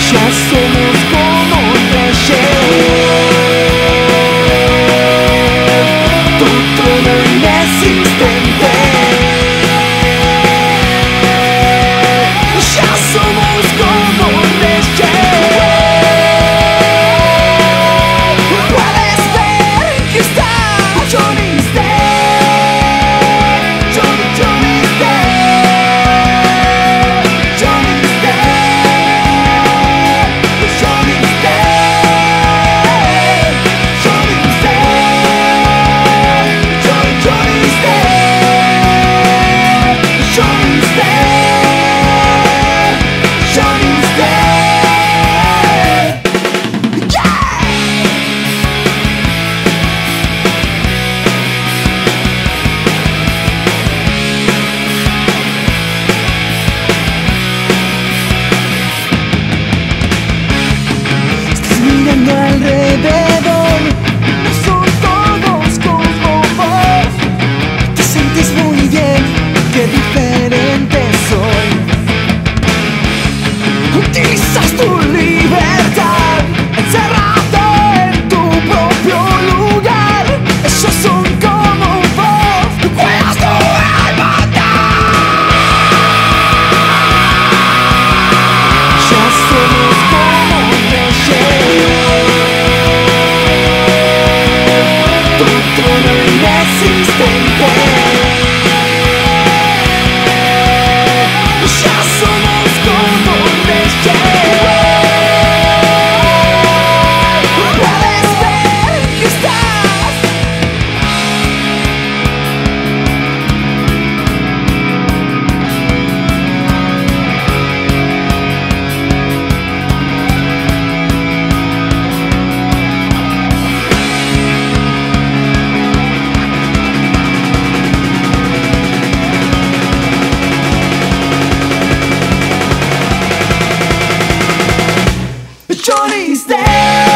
Ya somos como tu trono inexistente. Ya somos como puedes ver que está Yoni Is Dead. Yoni Is dead. Yoni Is dead. Yoni Is dead. Yoni Is dead. Yoni Is dead. Yoni Is dead. Yoni Is dead. Yeah! Mirando alrededor, no son todos como vos. Te sientes muy bien, qué diferente soy. Utilizas tu libertad, encerrado en tu propio lugar. Ellos son como vos, cuidas tu hermandad. Ya somos como tu trono inexistente. Ya somos como puedes ver que estás. Yoni Is Dead.